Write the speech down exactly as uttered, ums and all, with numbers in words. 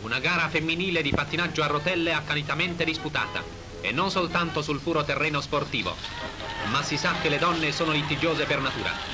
Una gara femminile di pattinaggio a rotelle accanitamente disputata, e non soltanto sul puro terreno sportivo, ma si sa che le donne sono litigiose per natura.